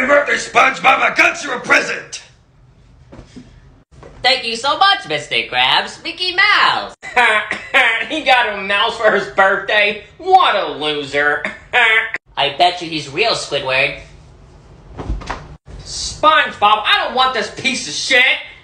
Happy birthday, SpongeBob! I got you a present! Thank you so much, Mr. Krabs. Mickey Mouse! He got a mouse for his birthday? What a loser! I bet you he's real, Squidward. SpongeBob, I don't want this piece of shit!